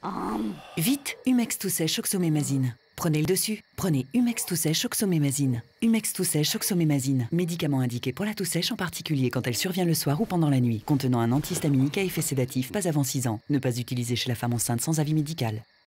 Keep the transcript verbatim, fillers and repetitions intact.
Vite, Humex tout sèche oxomémazine. Prenez le dessus. Prenez Humex tout sèche oxomémazine. Humex tout sèche oxomémazine. Médicament indiqué pour la toux sèche, en particulier quand elle survient le soir ou pendant la nuit. Contenant un antihistaminique à effet sédatif, pas avant six ans. Ne pas utiliser chez la femme enceinte sans avis médical.